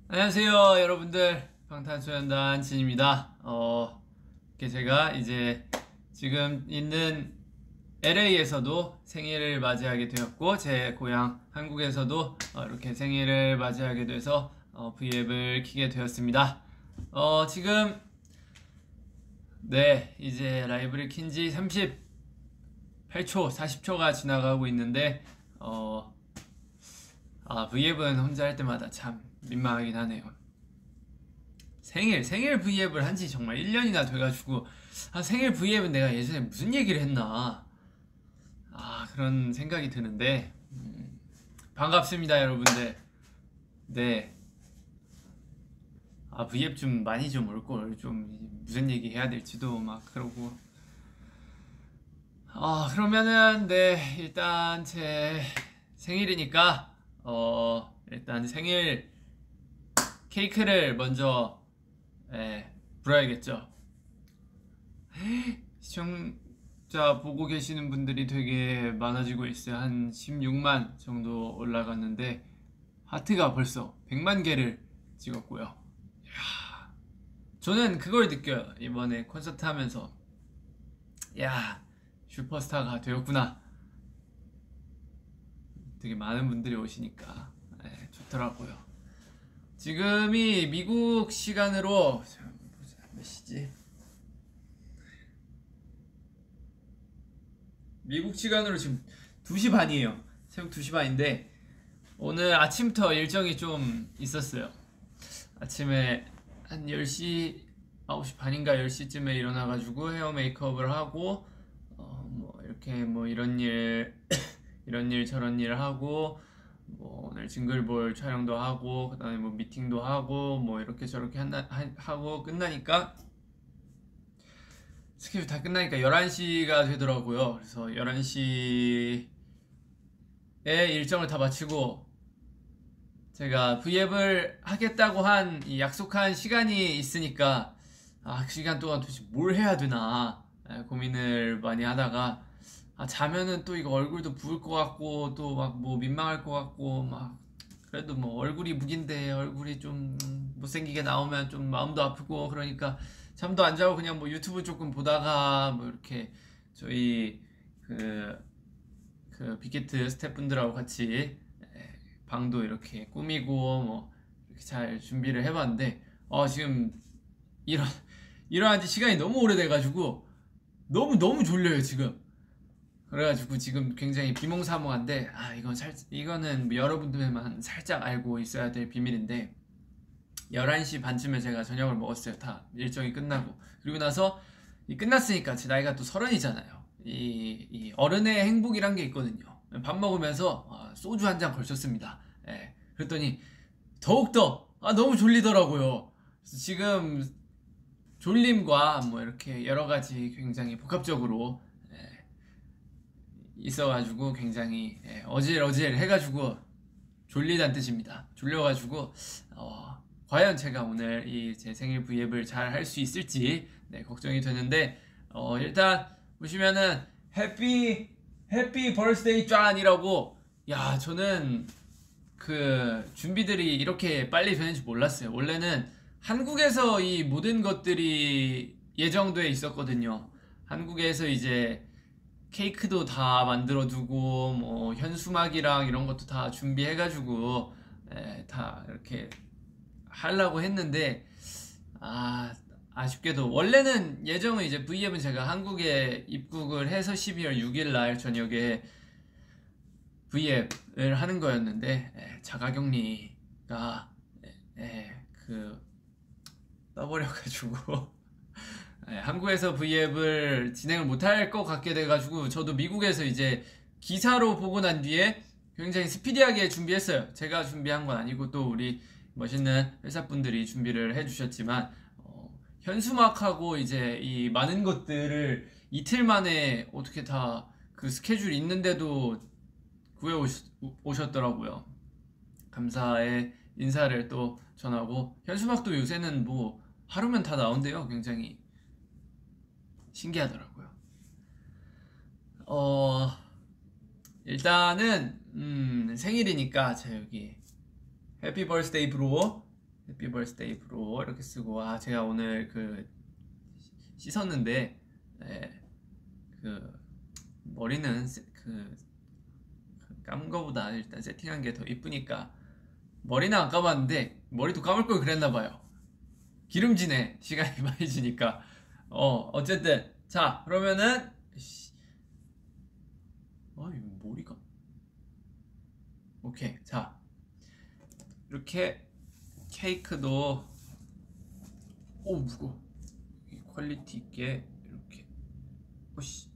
안녕하세요 여러분들, 방탄소년단 진입니다. 이렇게 제가 이제 지금 있는 LA에서도 생일을 맞이하게 되었고, 제 고향 한국에서도 이렇게 생일을 맞이하게 돼서 V앱을 키게 되었습니다. 지금 네, 이제 라이브를 킨지 38초 40초가 지나가고 있는데 V앱은 혼자 할 때마다 참 민망하긴 하네요. 생일 V앱을 한지 정말 1년이나 돼가지고, 생일 V앱은 내가 예전에 무슨 얘기를 했나, 그런 생각이 드는데, 반갑습니다 여러분들. 네, V앱 좀 많이 좀 올걸, 좀 무슨 얘기 해야 될지도 막 그러고. 그러면은 네, 일단 제 생일이니까 일단 생일 케이크를 먼저 불어야겠죠. 시청자 보고 계시는 분들이 되게 많아지고 있어요. 한 16만 정도 올라갔는데 하트가 벌써 100만 개를 찍었고요. 이야, 저는 그걸 느껴요. 이번에 콘서트 하면서, 야, 슈퍼스타가 되었구나. 되게 많은 분들이 오시니까 좋더라고요. 지금이 미국 시간으로 몇 시지? 미국 시간으로 지금 2시 반이에요. 새벽 2시 반인데 오늘 아침부터 일정이 좀 있었어요. 아침에 한 10시, 9시 반인가 10시쯤에 일어나가지고 헤어 메이크업을 하고 뭐 이렇게 뭐 이런 일 이런 일 저런 일 하고, 뭐 오늘 징글볼 촬영도 하고, 그 다음에 뭐 미팅도 하고, 뭐 이렇게 저렇게 하고 끝나니까, 스케줄 다 끝나니까 11시가 되더라고요. 그래서 11시에 일정을 다 마치고, 제가 V앱을 하겠다고 한 이 약속한 시간이 있으니까, 그 시간 동안 도대체 뭘 해야 되나 고민을 많이 하다가, 자면은 또 이거 얼굴도 부을 것 같고, 또 막 뭐 민망할 것 같고, 막 그래도 뭐 얼굴이 무긴데 얼굴이 좀 못생기게 나오면 좀 마음도 아프고, 그러니까 잠도 안 자고 그냥 뭐 유튜브 조금 보다가 뭐 이렇게 저희 그 빅히트 스태프분들하고 같이 방도 이렇게 꾸미고 뭐 이렇게 잘 준비를 해봤는데, 지금 일어난 지 시간이 너무 오래돼가지고 너무 졸려요 지금. 그래가지고 지금 굉장히 비몽사몽한데, 이거는 뭐 여러분들만 살짝 알고 있어야 될 비밀인데, 11시 반쯤에 제가 저녁을 먹었어요. 다 일정이 끝나고. 그리고 나서 끝났으니까 제 나이가 또 30이잖아요. 이 어른의 행복이란 게 있거든요. 밥 먹으면서 소주 한 잔 걸쳤습니다. 그랬더니 더욱더 너무 졸리더라고요. 그래서 지금 졸림과 뭐 이렇게 여러 가지 굉장히 복합적으로 있어가지고 굉장히 어질어질 해가지고 졸리다는 뜻입니다. 졸려가지고 과연 제가 오늘 이 제 생일 V앱을 잘 할 수 있을지 걱정이 되는데, 일단 보시면은 해피 버스데이 짠이라고, 야, 저는 그 준비들이 이렇게 빨리 되는지 몰랐어요. 원래는 한국에서 이 모든 것들이 예정돼 있었거든요. 한국에서 이제 케이크도 다 만들어두고 뭐 현수막이랑 이런 것도 다 준비해가지고 다 이렇게 하려고 했는데, 아쉽게도 원래는 예정은 이제 V앱은 제가 한국에 입국을 해서 12월 6일 날 저녁에 V앱을 하는 거였는데, 자가격리가 떠버려가지고 한국에서 V앱을 진행을 못할 것 같게 돼가지고, 저도 미국에서 이제 기사로 보고 난 뒤에 굉장히 스피디하게 준비했어요. 제가 준비한 건 아니고 또 우리 멋있는 회사분들이 준비를 해주셨지만, 현수막하고 이제 이 많은 것들을 이틀 만에 어떻게 다 그 스케줄 있는데도 구해 오셨더라고요. 감사의 인사를 또 전하고, 현수막도 요새는 뭐 하루면 다 나온대요. 굉장히 신기하더라고요. 일단은 생일이니까 자, 여기 해피 버스데이 브로 해피 버스데이 브로 이렇게 쓰고, 아 제가 오늘 그 씻었는데 그 머리는 그 감은 거보다 일단 세팅한 게 더 이쁘니까 머리는 안 감았는데 머리도 감을 걸 그랬나봐요. 기름지네. 시간이 많이 지니까. 어쨌든 자 그러면은 이거 머리가 오케이. 자 이렇게 케이크도 무거워. 퀄리티 있게 이렇게 오씨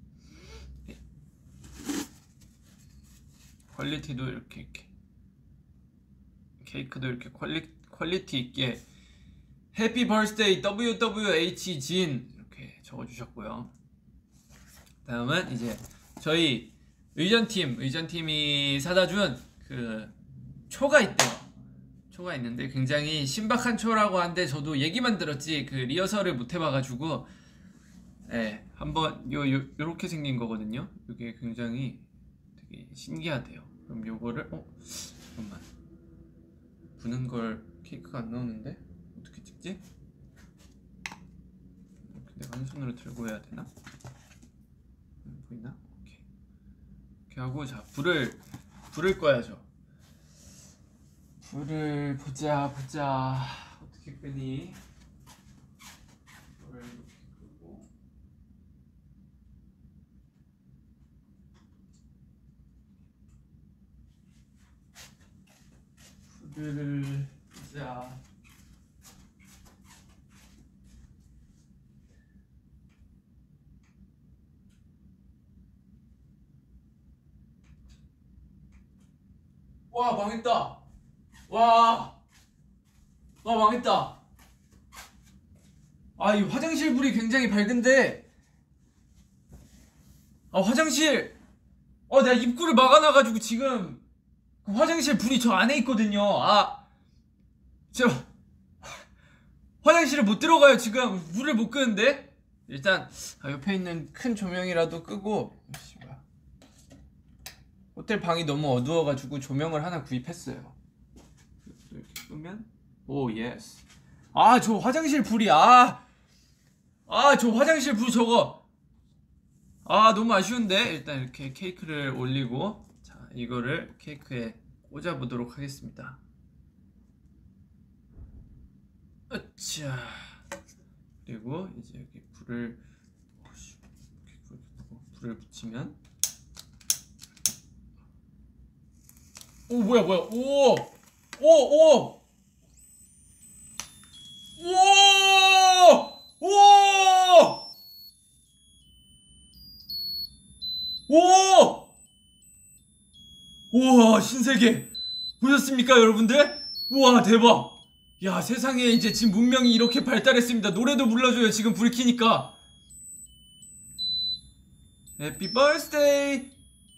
퀄리티도 이렇게 케이크도 이렇게 퀄리티 있게 해피 버스데이 WWH 진 이렇게 적어주셨고요. 다음은 이제 저희 의전팀이 사다준 그 초가 있대요. 초가 있는데 굉장히 신박한 초라고 하는데 저도 얘기만 들었지 그 리허설을 못 해봐가지고 한번 요렇게 생긴 거거든요. 이게 굉장히 되게 신기하대요. 그럼 요거를 잠깐만 부는 걸 케이크가 안 나오는데 어떻게 찍지? 내가 한 손으로 들고 해야 되나? 보이나? 오케이. 이렇게 하고 자 불을 꺼야죠. 불을 보자 어떻게 끄니? 불을 이렇게 끄고 불을 보자. 와 망했다. 와 망했다. 이 화장실 불이 굉장히 밝은데 화장실 내가 입구를 막아놔가지고 지금 그 화장실 불이 저 안에 있거든요. 저 화장실을 못 들어가요. 지금 불을 못 끄는데 일단 옆에 있는 큰 조명이라도 끄고 호텔 방이 너무 어두워가지고 조명을 하나 구입했어요. 이렇게 끄면 오 예스. 저 화장실 불이 저 화장실 불 저거 너무 아쉬운데 일단 이렇게 케이크를 올리고 자 이거를 케이크에 꽂아 보도록 하겠습니다. 으쌰. 그리고 이제 여기 불을 붙이면 뭐야 우와 신세계 보셨습니까 여러분들? 우와 대박. 야 세상에 이제 지금 문명이 이렇게 발달했습니다. 노래도 불러줘요 지금 불 켜니까. Happy birthday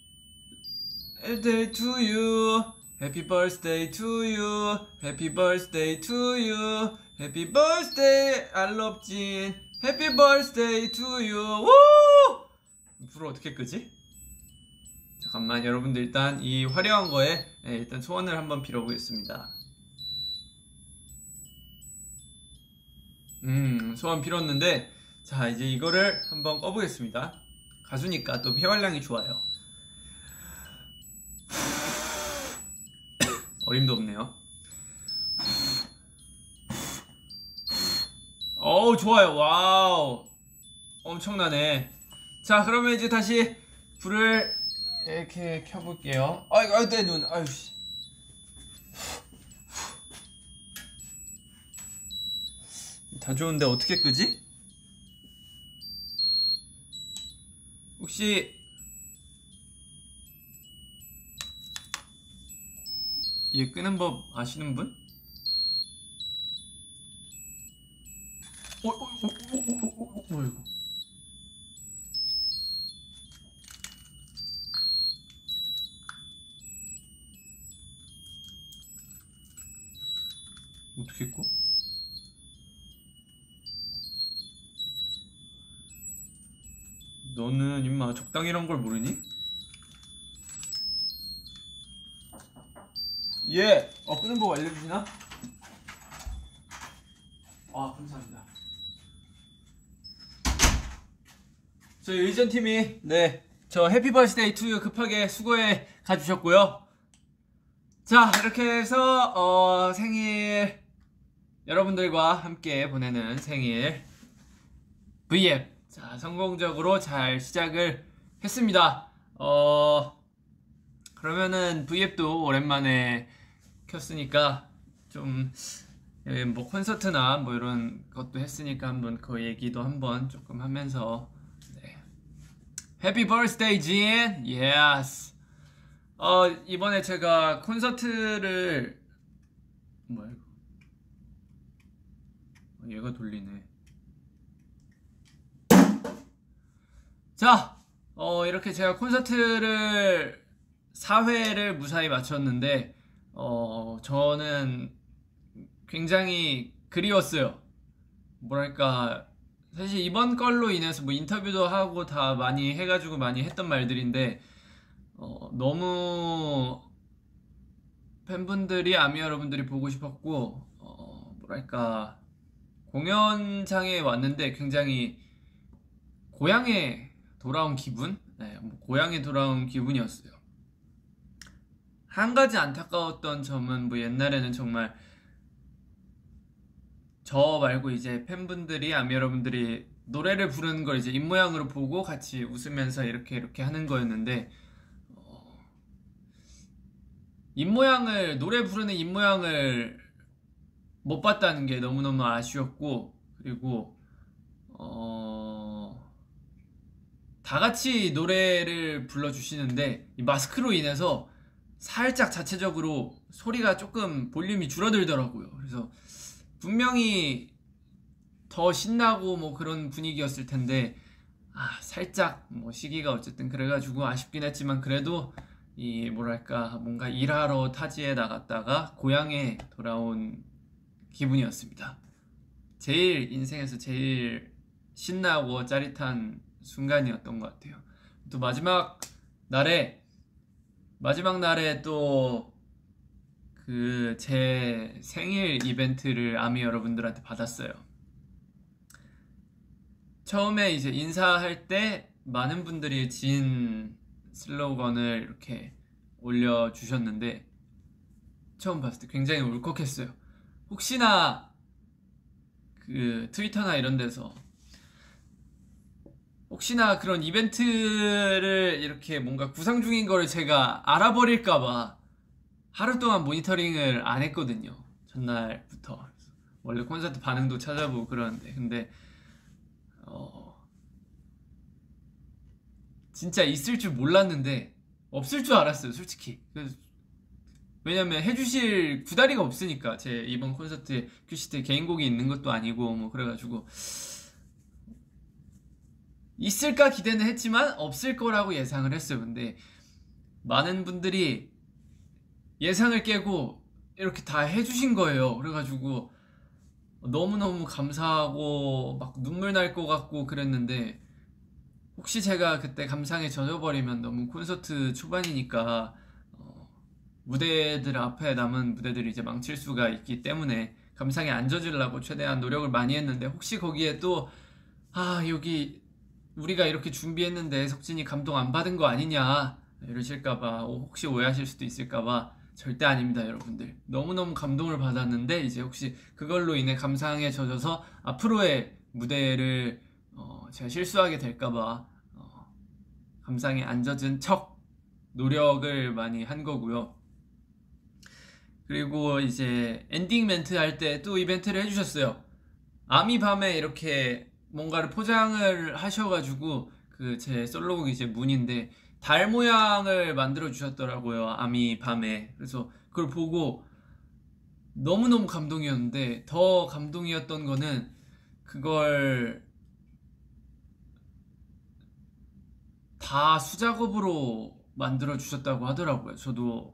to you. Happy birthday to you. Happy birthday to you. Happy birthday 알럽진. Happy birthday to you. 우! 불을 어떻게 끄지? 잠깐만 여러분들 일단 이 화려한 거에 일단 소원을 한번 빌어보겠습니다. 소원 빌었는데 자 이제 이거를 한번 꺼보겠습니다. 가수니까 또 폐활량이 좋아요. 어림도 없네요. 좋아요. 와우 엄청나네. 자 그러면 이제 다시 불을 이렇게 켜볼게요. 내 눈. 아유씨. 다 좋은데 어떻게 끄지? 혹시 얘 끄는 법 아시는 분? 뭐야 이거? 어떻게 꺼? 너는 임마 적당이란 걸 모르니? 예! 끄는 법 알려주시나? 아, 감사합니다. 저희 의전팀이 저 해피 버스데이 투유 급하게 수고해 가주셨고요. 자, 이렇게 해서 생일 여러분들과 함께 보내는 생일 V앱 자, 성공적으로 잘 시작을 했습니다. 그러면은 V앱도 오랜만에 켰으니까 좀 뭐 콘서트나 뭐 이런 것도 했으니까 한번 그 얘기도 한번 조금 하면서 해피 버스데이 진! 예스! 이번에 제가 콘서트를 뭐야 이거 얘가 돌리네. 자! 이렇게 제가 콘서트를 4회를 무사히 마쳤는데 저는 굉장히 그리웠어요. 뭐랄까 사실 이번 걸로 인해서 뭐 인터뷰도 하고 다 많이 해가지고 많이 했던 말들인데 너무 팬분들이 아미 여러분들이 보고 싶었고 뭐랄까 공연장에 왔는데 굉장히 고향에 돌아온 기분? 뭐 고향에 돌아온 기분이었어요. 한 가지 안타까웠던 점은 뭐 옛날에는 정말 저 말고 이제 팬분들이 아미 여러분들이 노래를 부르는 걸 이제 입모양으로 보고 같이 웃으면서 이렇게 하는 거였는데 노래 부르는 입모양을 못 봤다는 게 너무너무 아쉬웠고 그리고 다 같이 노래를 불러주시는데 이 마스크로 인해서 살짝 자체적으로 소리가 조금 볼륨이 줄어들더라고요. 그래서 분명히 더 신나고 뭐 그런 분위기였을 텐데 살짝 뭐 시기가 어쨌든 그래가지고 아쉽긴 했지만 그래도 이 뭐랄까 뭔가 일하러 타지에 나갔다가 고향에 돌아온 기분이었습니다. 제일 인생에서 제일 신나고 짜릿한 순간이었던 것 같아요. 또 마지막 날에 또 제 생일 이벤트를 아미 여러분들한테 받았어요. 처음에 이제 인사할 때 많은 분들이 진 슬로건을 이렇게 올려주셨는데 처음 봤을 때 굉장히 울컥했어요. 혹시나 그 트위터나 이런 데서 혹시나 그런 이벤트를 이렇게 뭔가 구상 중인 거를 제가 알아버릴까봐 하루 동안 모니터링을 안 했거든요. 전날부터. 원래 콘서트 반응도 찾아보고 그러는데 근데 진짜 있을 줄 몰랐는데 없을 줄 알았어요, 솔직히. 왜냐면 해주실 구다리가 없으니까 제 이번 콘서트에 큐시트 개인곡이 있는 것도 아니고 뭐 그래가지고 있을까 기대는 했지만 없을 거라고 예상을 했어요. 근데 많은 분들이 예상을 깨고 이렇게 다 해주신 거예요. 그래가지고 너무너무 감사하고 막 눈물 날 것 같고 그랬는데 혹시 제가 그때 감상에 젖어버리면 너무 콘서트 초반이니까 무대들 앞에 남은 무대들이 이제 망칠 수가 있기 때문에 감상에 안 젖으려고 최대한 노력을 많이 했는데 혹시 거기에 또 여기 우리가 이렇게 준비했는데 석진이 감동 안 받은 거 아니냐 이러실까봐 혹시 오해하실 수도 있을까봐 절대 아닙니다, 여러분들. 너무너무 감동을 받았는데 이제 혹시 그걸로 인해 감상에 젖어서 앞으로의 무대를 제가 실수하게 될까봐 감상에 안 젖은 척 노력을 많이 한 거고요. 그리고 이제 엔딩 멘트 할 때 또 이벤트를 해주셨어요. 아미 밤에 이렇게 뭔가를 포장을 하셔가지고 그 제 솔로곡이 이제 문인데 달 모양을 만들어 주셨더라고요, 아미 밤에. 그래서 그걸 보고 너무너무 감동이었는데 더 감동이었던 거는 그걸 다 수작업으로 만들어 주셨다고 하더라고요. 저도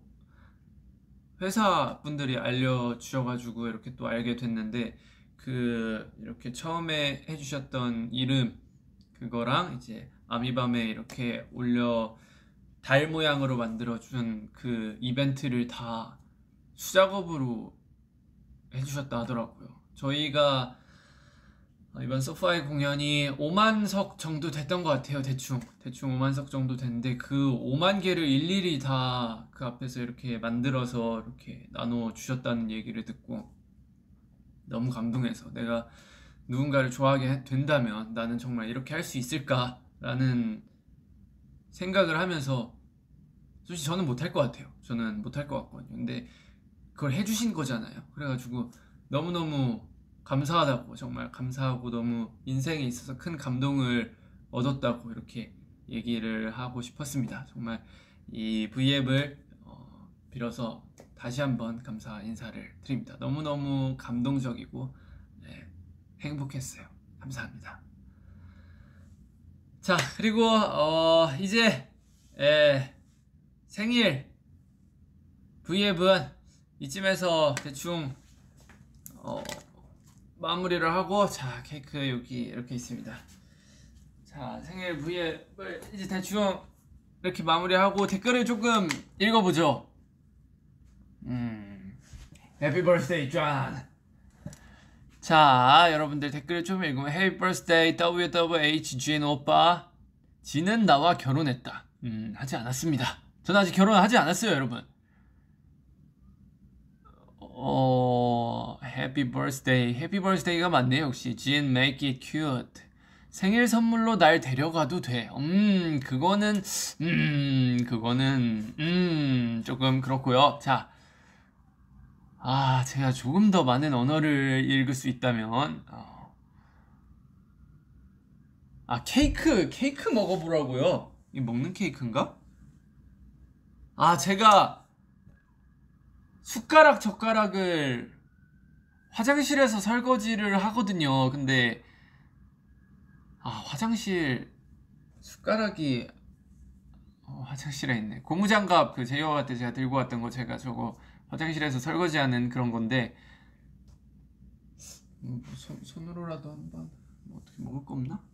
회사 분들이 알려주셔가지고 이렇게 또 알게 됐는데 이렇게 처음에 해주셨던 이름 그거랑 이제 아미밤에 이렇게 올려 달 모양으로 만들어준 그 이벤트를 다 수작업으로 해주셨다 하더라고요. 저희가 이번 소파의 공연이 5만 석 정도 됐던 것 같아요. 대충 5만 석 정도 됐는데 그 5만 개를 일일이 다 그 앞에서 이렇게 만들어서 이렇게 나눠 주셨다는 얘기를 듣고 너무 감동해서 내가 누군가를 좋아하게 된다면 나는 정말 이렇게 할 수 있을까라는 생각을 하면서 솔직히 저는 못할 것 같아요. 저는 못할 것 같거든요. 근데 그걸 해주신 거잖아요. 그래가지고 너무너무 감사하다고, 정말 감사하고 너무 인생에 있어서 큰 감동을 얻었다고 이렇게 얘기를 하고 싶었습니다. 정말 이 V앱을 빌어서 다시 한번 감사 인사를 드립니다. 너무너무 감동적이고 네, 행복했어요. 감사합니다. 자, 그리고 이제 생일 V앱은 이쯤에서 대충 마무리를 하고, 자, 케이크 여기 이렇게 있습니다. 자, 생일 V앱을 이제 대충 이렇게 마무리하고 댓글을 조금 읽어보죠. Happy birthday, John. 자, 여러분들 댓글을 좀 읽으면 Happy birthday, WWHGN 오빠. 지는 나와 결혼했다. 하지 않았습니다. 저는 아직 결혼하지 않았어요, 여러분. Happy birthday. Happy birthday가 맞네요, 역시. Jin, make it cute. 생일 선물로 날 데려가도 돼. 그거는 조금 그렇고요. 자, 제가 조금 더 많은 언어를 읽을 수 있다면, 케이크 먹어보라고요. 이 먹는 케이크인가? 제가 숟가락 젓가락을 화장실에서 설거지를 하거든요. 근데 화장실 숟가락이 화장실에 있네. 고무장갑 그 제이와 때 제가 들고 왔던 거, 제가 저거 화장실에서 설거지하는 그런 건데 손으로라도 한번 어떻게 먹을 거 없나?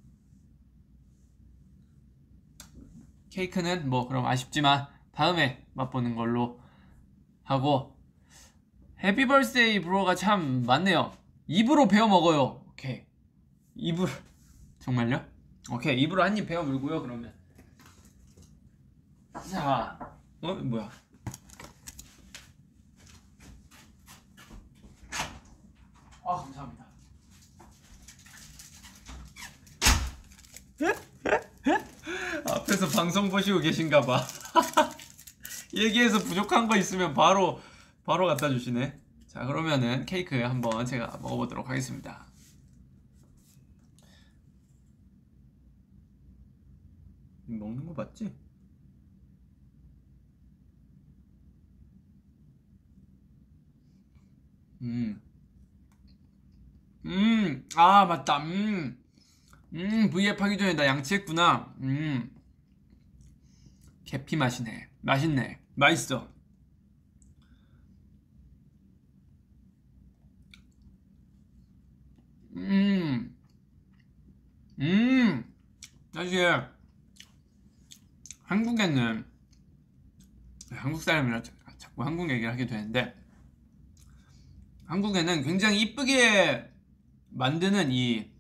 케이크는 그럼 아쉽지만 다음에 맛보는 걸로 하고, 해피 벌스데이 브로가 참 많네요. 입으로 베어 먹어요. 오케이, 입으로. 정말요? 오케이, 입으로 한 입 베어 물고요. 그러면 자, 뭐야? 감사합니다. 앞에서 방송 보시고 계신가봐. 얘기해서 부족한 거 있으면 바로 갖다 주시네. 자, 그러면은 케이크 한번 제가 먹어보도록 하겠습니다. 먹는 거 맞지? 맞다. V앱 하기 전에 나 양치했구나. 계피 맛이네. 맛있네. 맛있어. 사실 한국에는, 한국 사람이라 자꾸 한국 얘기를 하게 되는데, 한국에는 굉장히 이쁘게 만드는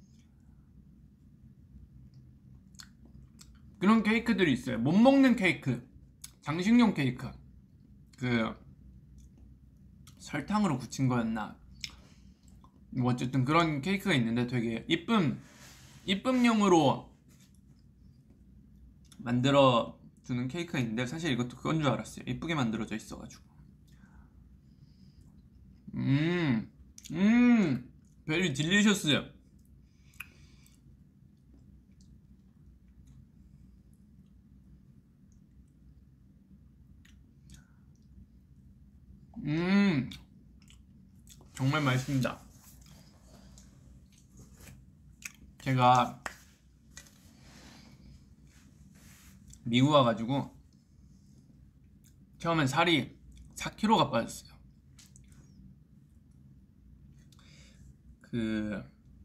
그런 케이크들이 있어요. 못 먹는 케이크, 장식용 케이크, 그 설탕으로 굳힌 거였나, 어쨌든 그런 케이크가 있는데 되게 이쁨용으로 만들어 주는 케이크가 있는데, 사실 이것도 그건 줄 알았어요. 이쁘게 만들어져 있어가지고. 베리 딜리셔스. 정말 맛있습니다. 제가 미국 와가지고 처음엔 살이 4kg가 빠졌어요. 그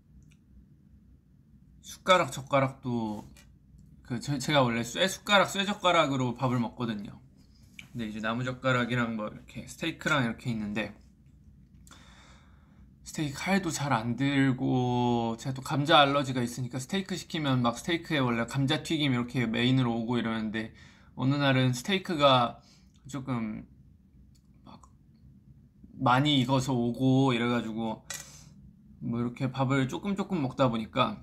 숟가락 젓가락도 제가 원래 쇠젓가락으로 밥을 먹거든요. 근데 이제 나무젓가락이랑 이렇게 스테이크랑 이렇게 있는데, 스테이크 칼도 잘 안 들고, 제가 또 감자 알러지가 있으니까 스테이크 시키면 막 스테이크에 원래 감자튀김 이렇게 메인으로 오고 이러는데, 어느 날은 스테이크가 조금 막 많이 익어서 오고 이래가지고 뭐 이렇게 밥을 조금 먹다 보니까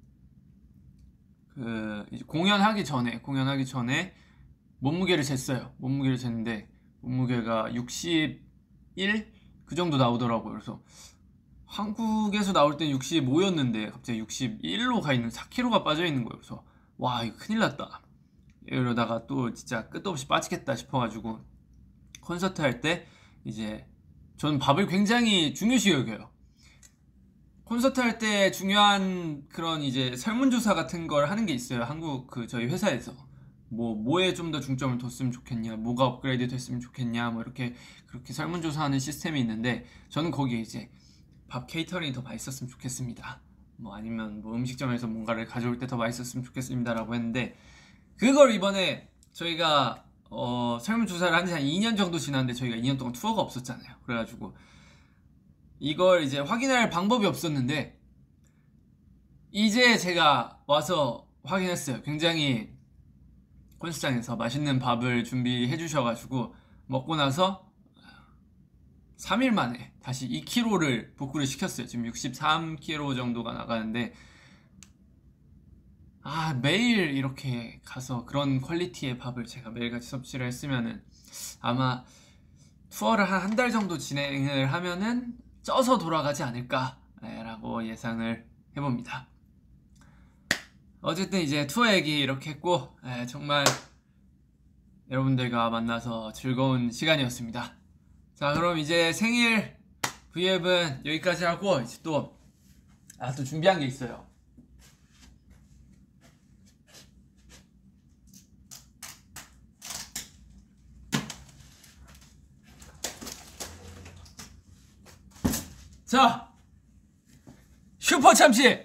그 이제 공연하기 전에 몸무게를 쟀어요. 몸무게를 쟀는데 몸무게가 61? 그 정도 나오더라고요. 그래서 한국에서 나올 땐 65였는데 갑자기 61로 가 있는 4kg가 빠져 있는 거예요. 그래서 와, 이거 큰일 났다. 이러다가 또 진짜 끝도 없이 빠지겠다 싶어가지고 콘서트 할 때 이제 저는 밥을 굉장히 중요시 여겨요. 콘서트 할 때 중요한 그런 이제 설문조사 같은 걸 하는 게 있어요. 한국 그 저희 회사에서 뭐에 좀 더 중점을 뒀으면 좋겠냐, 뭐가 업그레이드 됐으면 좋겠냐, 뭐 이렇게 그렇게 설문조사하는 시스템이 있는데 저는 거기에 이제 밥 케이터링이 더 맛있었으면 좋겠습니다. 뭐 아니면 뭐 음식점에서 뭔가를 가져올 때 더 맛있었으면 좋겠습니다라고 했는데 그걸 이번에 저희가 설문조사를 한 지 한 2년 정도 지났는데 저희가 2년 동안 투어가 없었잖아요. 그래가지고 이걸 이제 확인할 방법이 없었는데 이제 제가 와서 확인했어요. 굉장히 콘서트장에서 맛있는 밥을 준비해 주셔가지고 먹고 나서 3일 만에 다시 2kg를 복구를 시켰어요. 지금 63kg 정도가 나가는데 매일 이렇게 가서 그런 퀄리티의 밥을 제가 매일같이 섭취를 했으면은 아마 투어를 한 달 정도 진행을 하면은 쪄서 돌아가지 않을까라고 예상을 해봅니다. 어쨌든 이제 투어 얘기 이렇게 했고 정말 여러분들과 만나서 즐거운 시간이었습니다. 자, 그럼 이제 생일 V앱은 여기까지 하고 이제 또 준비한 게 있어요. 자, 슈퍼 참치.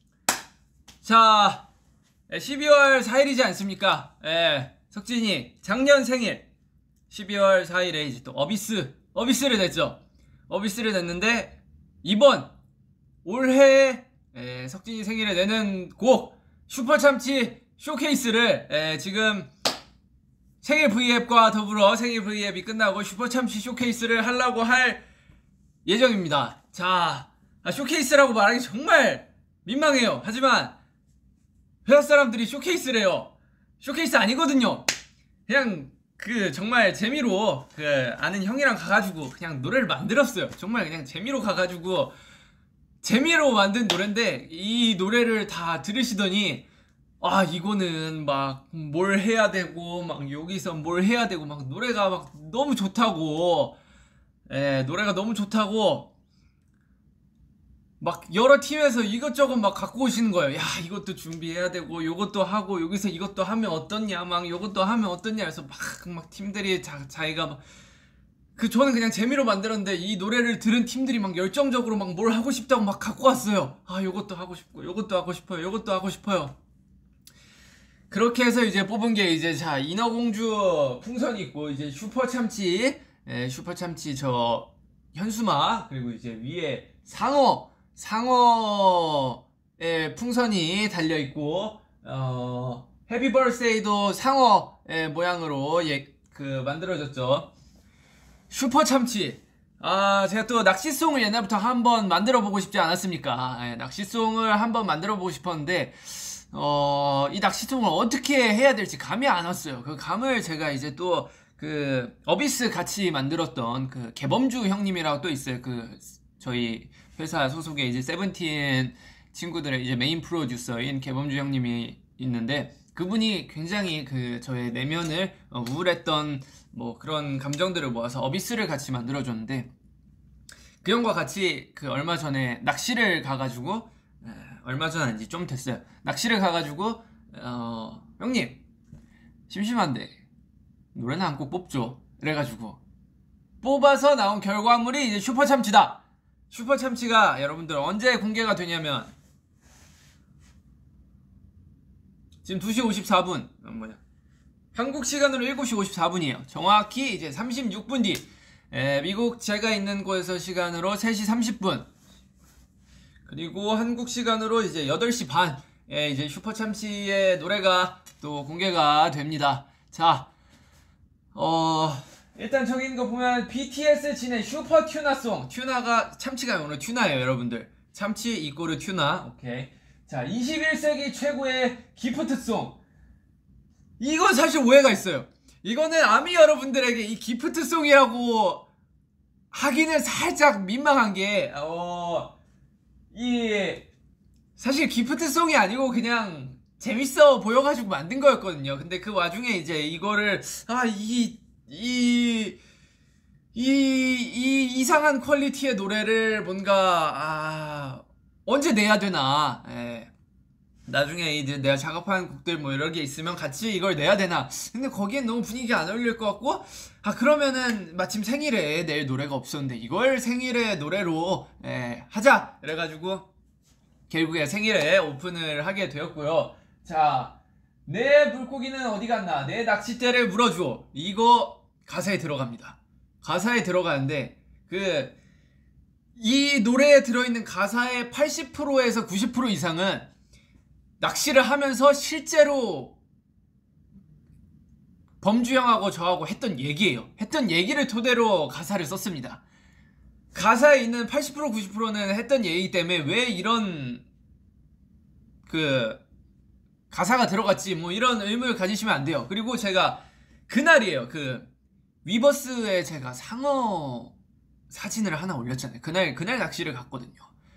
자, 12월 4일이지 않습니까? 석진이 작년 생일 12월 4일에 이제 또 어비스를 냈죠. 어비스를 냈는데 이번 올해 석진이 생일에 내는 곡 슈퍼 참치 쇼케이스를 지금 생일 V앱과 더불어 생일 V앱이 끝나고 슈퍼 참치 쇼케이스를 하려고 할 예정입니다. 자, 쇼케이스라고 말하기 정말 민망해요. 하지만 회사 사람들이 쇼케이스래요. 쇼케이스 아니거든요. 그냥 정말 재미로 아는 형이랑 가가지고 그냥 노래를 만들었어요. 정말 그냥 재미로 가가지고 재미로 만든 노래인데 이 노래를 다 들으시더니 이거는 막 뭘 해야 되고 막 여기서 뭘 해야 되고 막 노래가 막 너무 좋다고 노래가 너무 좋다고 막 여러 팀에서 이것저것 막 갖고 오시는 거예요. 야, 이것도 준비해야 되고 요것도 하고 여기서 이것도 하면 어떻냐 막 요것도 하면 어떻냐 해서 막 팀들이 자기가 막 저는 그냥 재미로 만들었는데 이 노래를 들은 팀들이 막 열정적으로 막 뭘 하고 싶다고 막 갖고 왔어요. 요것도 하고 싶고 요것도 하고 싶어요. 요것도 하고 싶어요. 그렇게 해서 이제 뽑은 게 이제 인어공주 풍선이 있고 이제 슈퍼참치 저 현수막 그리고 이제 위에 상어의 풍선이 달려있고 해피 버스데이도 상어의 모양으로 만들어졌죠. 슈퍼 참치. 제가 또 낚시송을 옛날부터 한번 만들어보고 싶지 않았습니까? 낚시송을 한번 만들어보고 싶었는데 이 낚시송을 어떻게 해야 될지 감이 안 왔어요. 그 감을 제가 이제 또 어비스 같이 만들었던 개범주 형님이라고 또 있어요. 저희 회사 소속의 이제 세븐틴 친구들의 이제 메인 프로듀서인 개범주 형님이 있는데 그분이 굉장히 저의 내면을 우울했던 뭐 그런 감정들을 모아서 어비스를 같이 만들어줬는데 그 형과 같이 얼마 전에 낚시를 가가지고 얼마 전 아닌지 좀 됐어요. 낚시를 가가지고 형님 심심한데 노래는 한 곡 뽑죠. 그래가지고 뽑아서 나온 결과물이 이제 슈퍼참치다. 슈퍼참치가 여러분들 언제 공개가 되냐면 지금 2시 54분 한국 시간으로 7시 54분이에요. 정확히 이제 36분 뒤 미국 제가 있는 곳에서 시간으로 3시 30분 그리고 한국 시간으로 이제 8시 반에 이제 슈퍼참치의 노래가 또 공개가 됩니다. 자, 일단 저기 있는 거 보면 BTS 진의 슈퍼 튜나송. 튜나가 참치가 오늘 튜나예요, 여러분들. 참치 이꼬르 튜나. 오케이. 자, 21세기 최고의 기프트송. 이건 사실 오해가 있어요. 이거는 아미 여러분들에게 이 기프트송이라고 하기는 살짝 민망한 게, 사실 기프트송이 아니고 그냥 재밌어 보여가지고 만든 거였거든요. 근데 그 와중에 이제 이거를, 이상한 퀄리티의 노래를 뭔가, 언제 내야 되나. 예. 나중에 이제 내가 작업한 곡들 뭐 여러 개 있으면 같이 이걸 내야 되나. 근데 거기엔 너무 분위기가 안 어울릴 것 같고, 그러면은 마침 생일에 낼 노래가 없었는데 이걸 생일에 노래로 하자. 그래가지고 결국에 생일에 오픈을 하게 되었고요. 자, 내 물고기는 어디 갔나? 내 낚싯대를 물어줘. 이거 가사에 들어갑니다. 가사에 들어가는데 이 노래에 들어있는 가사의 80%에서 90% 이상은 낚시를 하면서 실제로 범주형하고 저하고 했던 얘기예요. 했던 얘기를 토대로 가사를 썼습니다. 가사에 있는 80% 90%는 했던 얘기 때문에 왜 이런 가사가 들어갔지 뭐 이런 의문을 가지시면 안 돼요. 그리고 제가 그날이에요. 위버스에 제가 상어 사진을 하나 올렸잖아요. 그날 낚시를 갔거든요.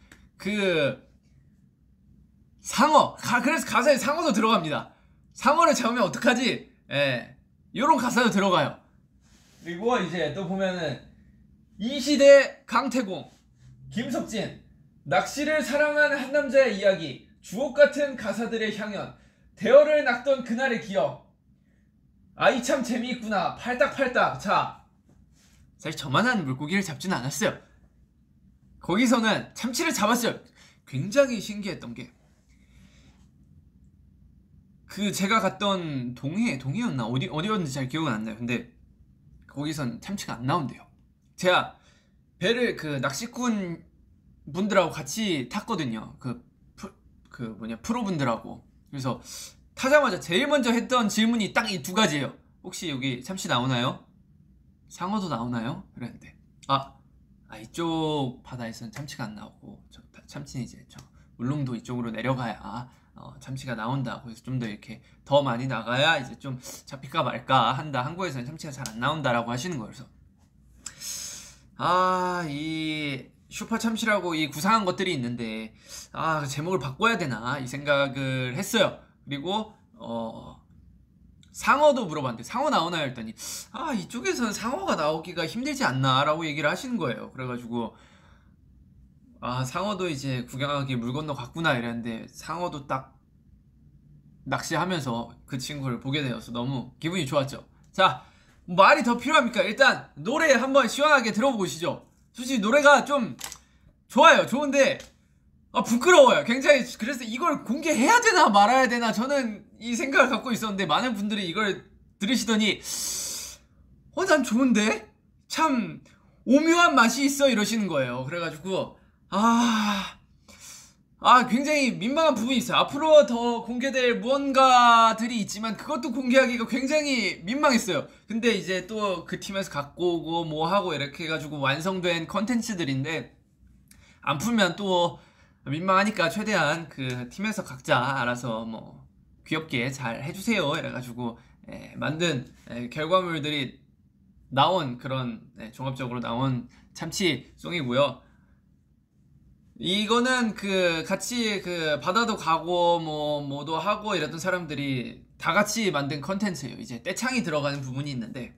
상어. 그래서 가사에 상어도 들어갑니다. 상어를 잡으면 어떡하지? 요런 가사도 들어가요. 그리고 이제 또 보면은 이 시대 강태공, 김석진, 낚시를 사랑한 한 남자의 이야기, 주옥같은 가사들의 향연, 대어를 낚던 그날의 기억. 이 참 재미있구나. 팔딱팔딱. 자, 사실 저만한 물고기를 잡지는 않았어요. 거기서는 참치를 잡았어요. 굉장히 신기했던 게 제가 갔던 동해였나? 어디였는지 잘 기억은 안 나요. 근데 거기선 참치가 안 나온대요. 제가 배를 낚시꾼 분들하고 같이 탔거든요. 프로분들하고. 그래서 타자마자 제일 먼저 했던 질문이 딱 이 두 가지예요. 혹시 여기 참치 나오나요? 상어도 나오나요? 그랬는데 이쪽 바다에서는 참치가 안 나오고 참치는 이제 울릉도 이쪽으로 내려가야 참치가 나온다. 그래서 좀 더 이렇게 더 많이 나가야 이제 좀 잡힐까 말까 한다. 한국에서는 참치가 잘 안 나온다라고 하시는 거예요. 그래서 이 슈퍼 참치라고 이 구상한 것들이 있는데 그 제목을 바꿔야 되나 이 생각을 했어요. 그리고 상어도 물어봤는데 상어 나오나요? 했더니 이쪽에서는 상어가 나오기가 힘들지 않나 라고 얘기를 하시는 거예요. 그래가지고 상어도 이제 구경하기 물 건너 갔구나 이랬는데 상어도 딱 낚시하면서 그 친구를 보게 되어서 너무 기분이 좋았죠. 자, 말이 더 필요합니까? 일단 노래 한번 시원하게 들어보시죠. 솔직히 노래가 좀 좋아요. 좋은데 부끄러워요. 굉장히. 그래서 이걸 공개해야 되나 말아야 되나 저는 이 생각을 갖고 있었는데 많은 분들이 이걸 들으시더니 난 좋은데? 참 오묘한 맛이 있어 이러시는 거예요. 그래가지고 굉장히 민망한 부분이 있어요. 앞으로 더 공개될 무언가들이 있지만 그것도 공개하기가 굉장히 민망했어요. 근데 이제 또 그 팀에서 갖고 오고 뭐 하고 이렇게 해가지고 완성된 컨텐츠들인데 안 풀면 또 민망하니까 최대한 그 팀에서 각자 알아서 뭐 귀엽게 잘 해주세요 이래가지고 만든 결과물들이 나온 그런 종합적으로 나온 참치송이고요. 이거는 같이 바다도 가고 뭐도 하고 이랬던 사람들이 다 같이 만든 컨텐츠예요. 이제 떼창이 들어가는 부분이 있는데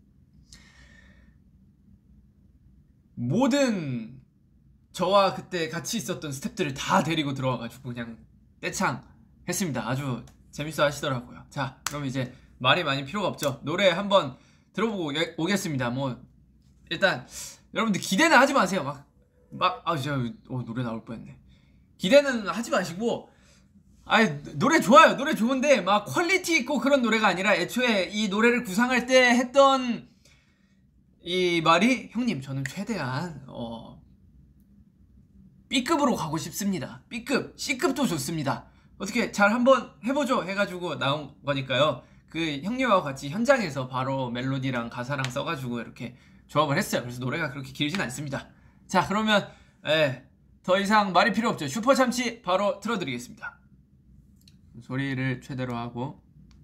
모든 저와 그때 같이 있었던 스태프들을 다 데리고 들어와가지고 그냥 떼창 했습니다. 아주 재밌어 하시더라고요. 자, 그럼 이제 말이 많이 필요가 없죠. 노래 한번 들어보고 오겠습니다. 일단 여러분들 기대는 하지 마세요. 진짜 노래 나올 뻔했네. 기대는 하지 마시고 노래 좋아요. 노래 좋은데 막 퀄리티 있고 그런 노래가 아니라 애초에 이 노래를 구상할 때 했던 이 말이 형님 저는 최대한 B급으로 가고 싶습니다. B급, C급도 좋습니다. 어떻게 잘 한번 해보죠 해가지고 나온 거니까요. 그 형님하고 같이 현장에서 바로 멜로디랑 가사랑 써가지고 이렇게 조합을 했어요. 그래서 노래가 그렇게 길진 않습니다. 자, 그러면 더 이상 말이 필요 없죠. 슈퍼참치 바로 틀어드리겠습니다. 소리를 최대로 하고.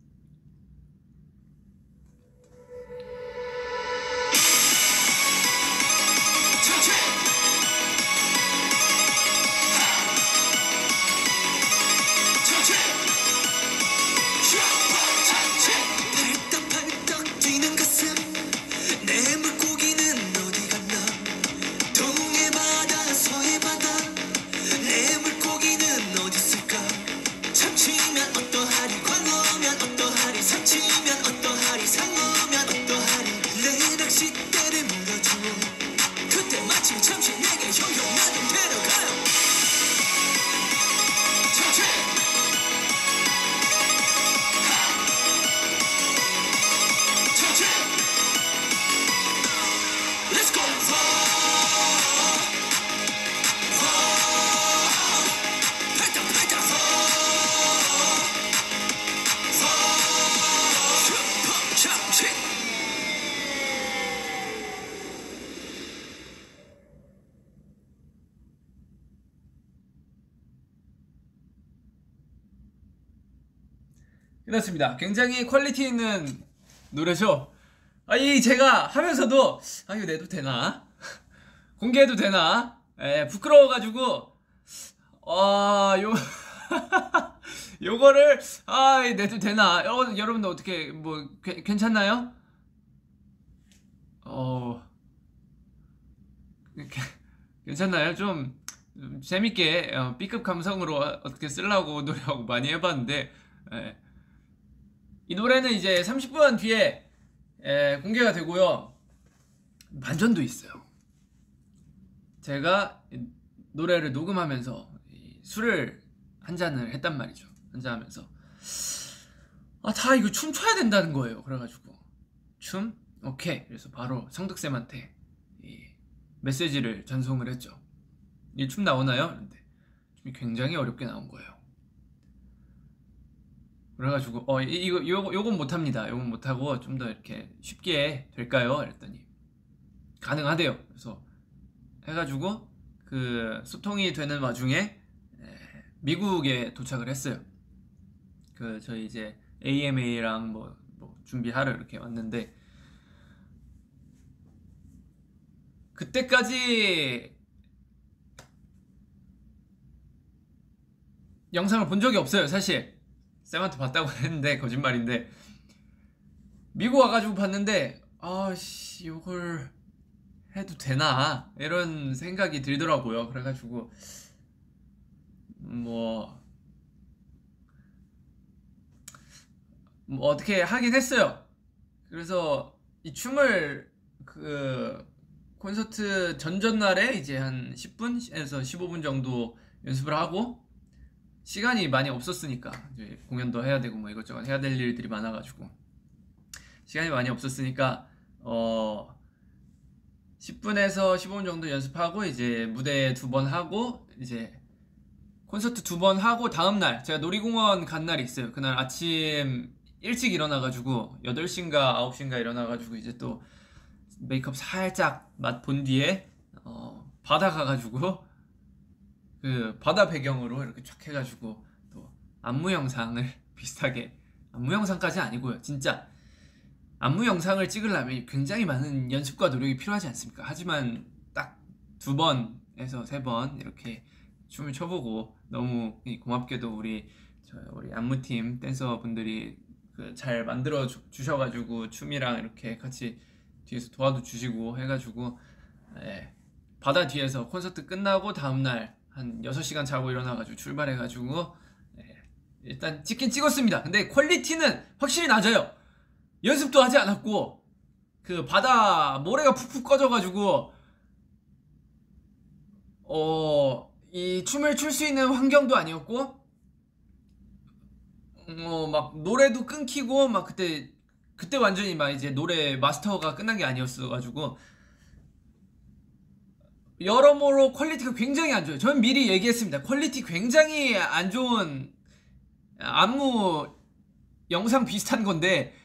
끝났습니다. 굉장히 퀄리티 있는 노래죠. 이 제가 하면서도 이거 내도 되나? 공개해도 되나? 부끄러워가지고 요 요거를 내도 되나? 여러분들 어떻게 뭐 괜찮나요? 괜찮나요? 좀 재밌게 B급 감성으로 어떻게 쓰려고 노력하고 많이 해봤는데 이 노래는 이제 30분 뒤에 공개가 되고요. 반전도 있어요. 제가 노래를 녹음하면서 술을 한 잔을 했단 말이죠. 한잔 하면서 다 이거 춤춰야 된다는 거예요. 그래가지고 춤? 오케이. 그래서 바로 성득쌤한테 메시지를 전송을 했죠. 이 춤 나오나요? 근데 춤이 굉장히 어렵게 나온 거예요. 그래가지고 요건 못합니다. 요건 못하고 좀 더 이렇게 쉽게 될까요? 그랬더니 가능하대요. 그래서 해가지고 그 소통이 되는 와중에 미국에 도착을 했어요. 그 저희 이제 AMA랑 뭐 준비하러 이렇게 왔는데 그때까지 영상을 본 적이 없어요. 사실 쌤한테 봤다고 했는데 거짓말인데 미국 와가지고 봤는데 요걸 해도 되나 이런 생각이 들더라고요. 그래가지고 뭐 어떻게 하긴 했어요. 그래서 이 춤을 그 콘서트 전전날에 이제 한 10분에서 15분 정도 연습을 하고 시간이 많이 없었으니까 이제 공연도 해야 되고 뭐 이것저것 해야 될 일들이 많아가지고 시간이 많이 없었으니까 10분에서 15분 정도 연습하고 이제 무대 2번 하고 이제 콘서트 2번 하고 다음날 제가 놀이공원 간 날이 있어요. 그날 아침 일찍 일어나가지고 8시인가 9시인가 일어나가지고 이제 또 메이크업 살짝 맛 본 뒤에 바다 가가지고 그 바다 배경으로 이렇게 쫙 해가지고 또 안무 영상을 비슷하게 안무 영상까지 아니고요. 진짜 안무 영상을 찍으려면 굉장히 많은 연습과 노력이 필요하지 않습니까? 하지만 딱 2번에서 3번 이렇게 춤을 춰보고 너무 고맙게도 우리 안무팀 댄서분들이 잘 만들어 주셔가지고 춤이랑 이렇게 같이 뒤에서 도와도 주시고 해가지고 바다 뒤에서 콘서트 끝나고 다음날 한 6시간 자고 일어나가지고 출발해가지고 일단 찍긴 찍었습니다. 근데 퀄리티는 확실히 낮아요. 연습도 하지 않았고 그 바다 모래가 푹푹 꺼져가지고 이 춤을 출 수 있는 환경도 아니었고 막 노래도 끊기고 막 그때 완전히 막 이제 노래 마스터가 끝난 게 아니었어가지고 여러모로 퀄리티가 굉장히 안 좋아요. 저는 미리 얘기했습니다. 퀄리티 굉장히 안 좋은 안무 영상 비슷한 건데,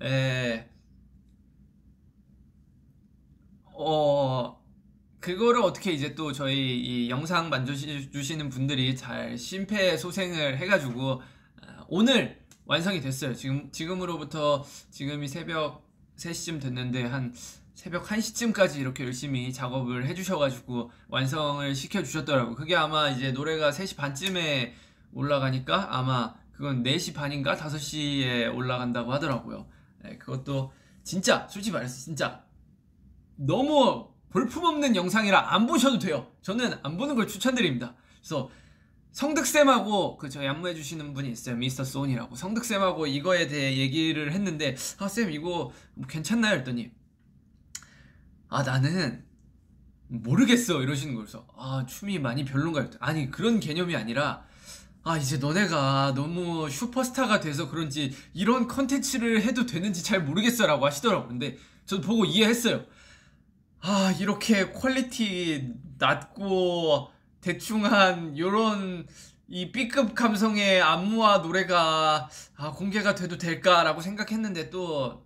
그거를 어떻게 이제 또 저희 이 영상 만져주시는 분들이 잘 심폐소생을 해가지고 오늘 완성이 됐어요. 지금으로부터 지금이 새벽 3시쯤 됐는데 한 새벽 1시쯤까지 이렇게 열심히 작업을 해주셔가지고 완성을 시켜주셨더라고요. 그게 아마 이제 노래가 3시 반쯤에 올라가니까 아마 그건 4시 반인가 5시에 올라간다고 하더라고요. 그것도 진짜 솔직히 말해서 진짜 너무 볼품없는 영상이라 안 보셔도 돼요. 저는 안 보는 걸 추천드립니다. 그래서 성득쌤하고 그 저희 안무해주시는 분이 있어요. 미스터 소니라고. 성득쌤하고 이거에 대해 얘기를 했는데, 아, 쌤 이거 뭐 괜찮나요? 했더니, 아, 나는 모르겠어. 이러시는 거예요. 그래서, 아, 춤이 많이 별론가요? 아니, 그런 개념이 아니라, 아, 이제 너네가 너무 슈퍼스타가 돼서 그런지 이런 컨텐츠를 해도 되는지 잘 모르겠어 라고 하시더라고요. 근데 저도 보고 이해했어요. 아, 이렇게 퀄리티 낮고 대충한 요런 이 B급 감성의 안무와 노래가 공개가 돼도 될까라고 생각했는데 또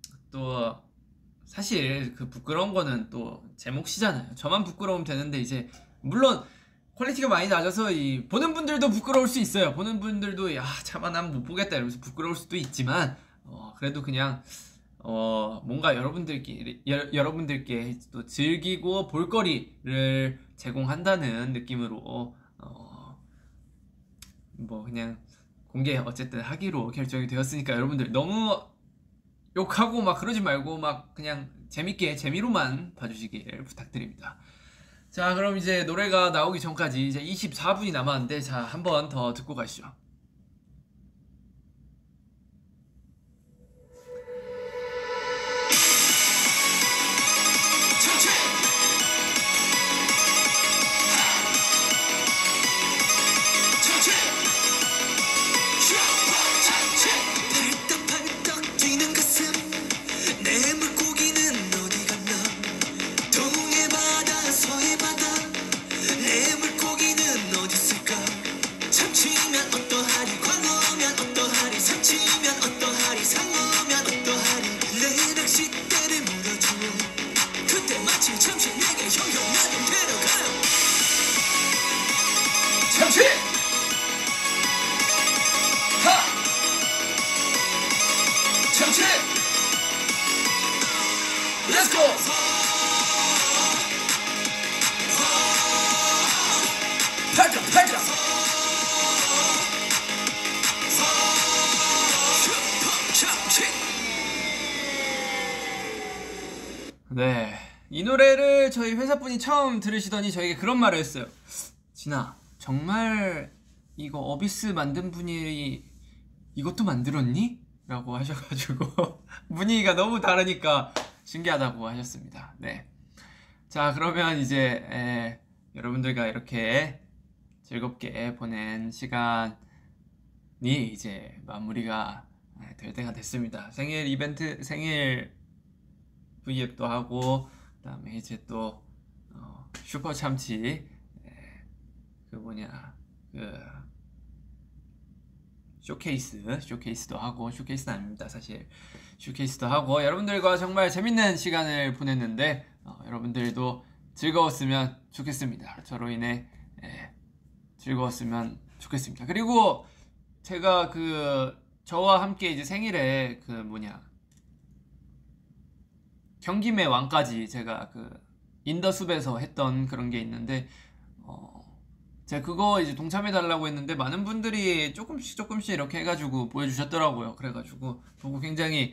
사실 그 부끄러운 거는 또 제 몫이잖아요. 저만 부끄러우면 되는데 이제 물론 퀄리티가 많이 낮아서 이 보는 분들도 부끄러울 수 있어요. 보는 분들도 야, 차마 난 못 보겠다 이러면서 부끄러울 수도 있지만 그래도 그냥 뭔가 여러분들께 또 즐기고 볼거리를 제공한다는 느낌으로 뭐 그냥 공개 어쨌든 하기로 결정이 되었으니까 여러분들 너무 욕하고 막 그러지 말고 막 그냥 재밌게 재미로만 봐주시길 부탁드립니다. 자, 그럼 이제 노래가 나오기 전까지 이제 24분이 남았는데, 자, 한 번 더 듣고 가시죠. 참치! 하! 참치! 렛츠고! 팔자 팔자! 네, 이 노래를 저희 회사분이 처음 들으시더니 저에게 그런 말을 했어요. 진아, 정말 이거 어비스 만든 분이 이것도 만들었니? 라고 하셔가지고 분위기가 너무 다르니까 신기하다고 하셨습니다. 네, 자, 그러면 이제 여러분들과 이렇게 즐겁게 보낸 시간이 이제 마무리가 될 때가 됐습니다. 생일 이벤트, 생일 V앱도 하고, 그 다음에 이제 또 슈퍼 참치 그 쇼케이스도 하고, 쇼케이스는 아닙니다 사실, 쇼케이스도 하고 여러분들과 정말 재밌는 시간을 보냈는데 여러분들도 즐거웠으면 좋겠습니다. 저로 인해 즐거웠으면 좋겠습니다. 그리고 제가 저와 함께 이제 생일에 경김의 왕까지 제가 인더숲에서 했던 그런 게 있는데 제가 그거 이제 동참해달라고 했는데 많은 분들이 조금씩 이렇게 해가지고 보여주셨더라고요. 그래가지고 보고 굉장히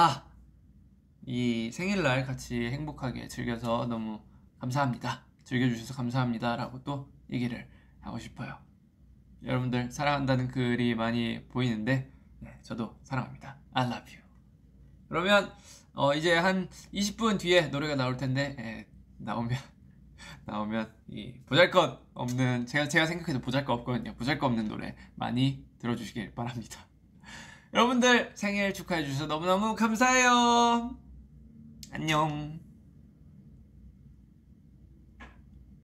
이 생일날 같이 행복하게 즐겨서 너무 감사합니다. 즐겨주셔서 감사합니다 라고 또 얘기를 하고 싶어요. 여러분들 사랑한다는 글이 많이 보이는데 저도 사랑합니다. I love you. 그러면 이제 한 20분 뒤에 노래가 나올 텐데 나오면 이 보잘것없는, 제가 생각해도 보잘것없거든요. 보잘것없는 노래 많이 들어주시길 바랍니다. 여러분들 생일 축하해 주셔서 너무너무 감사해요. 안녕.